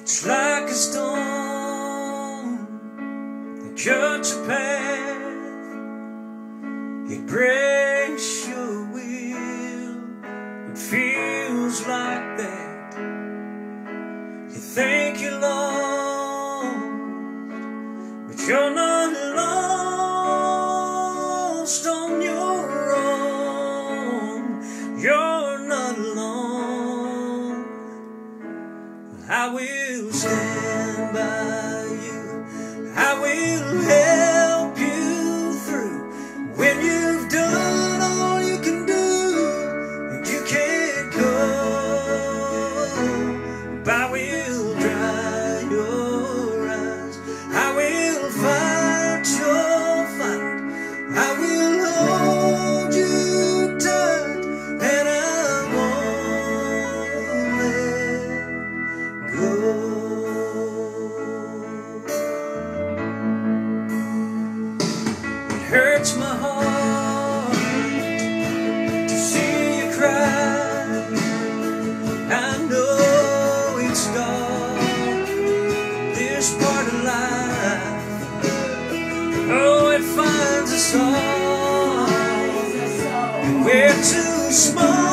It's like a stone that cuts your path. It breaks your will. It feels like that. You think you're lost, but you're not lost on your own. You're not alone. I will stand by you. I will help you through when you've done all you can do and you can't cope. I will dry your eyes. I will fight your fight. I will hold you tight, and I won't let go. It hurts my heart to see you cry. I know it's dark, this part of life. Oh, it finds us all, and we're too small